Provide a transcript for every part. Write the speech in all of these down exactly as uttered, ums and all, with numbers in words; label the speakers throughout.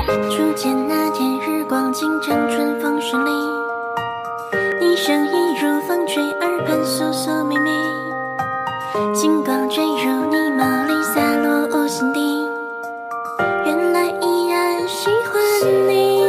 Speaker 1: 初见那天，日光倾城，春风十里。你声音如风吹，耳畔诉诉秘密。星光坠入你眸里，洒落我心底。原来依然喜欢你，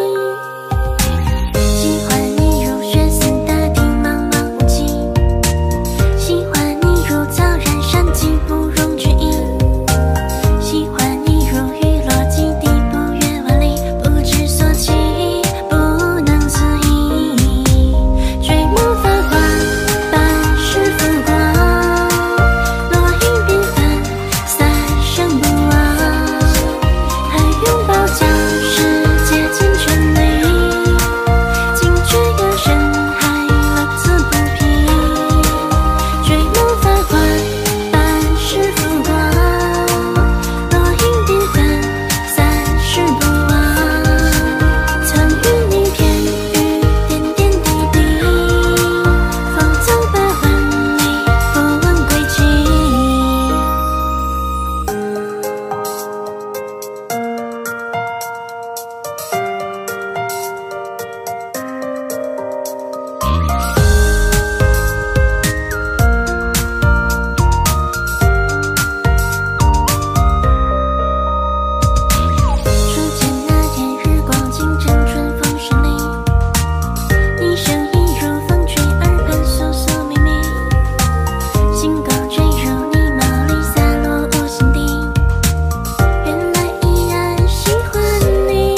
Speaker 1: 喜欢你如雪似大地，茫茫无际。喜欢你如草燃山尽，不容置疑。喜欢你如雨落基地，不越万里，不知所起，不能自已。追梦繁华，半世浮光，落英缤纷，三生不忘。还拥抱将世界尽全力，惊觉有人还乐此不疲。追梦繁华，半世浮光，落英缤纷，三世不忘。曾与你偏遇点点滴滴，风走百万里，不问归期。初见那天，日光倾城，春风十里。你声音如风吹，耳畔诉诉秘密。星光坠入你眸里，洒落我心底。原来依然喜欢你，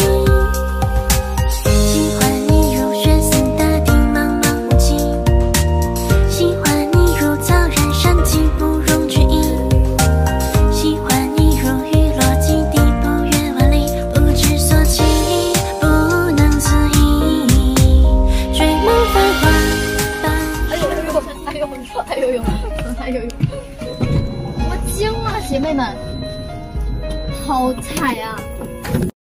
Speaker 1: 喜欢你如雪似大地，茫茫无际。喜欢你如草燃山尽，不容置疑。喜欢你如雨落基地，不越万里，不知所起，不能自已。追梦繁华，半
Speaker 2: 哎呦呦，哎呦呦，哎呦呦，哎呦呦！我惊了，姐妹们，好彩啊！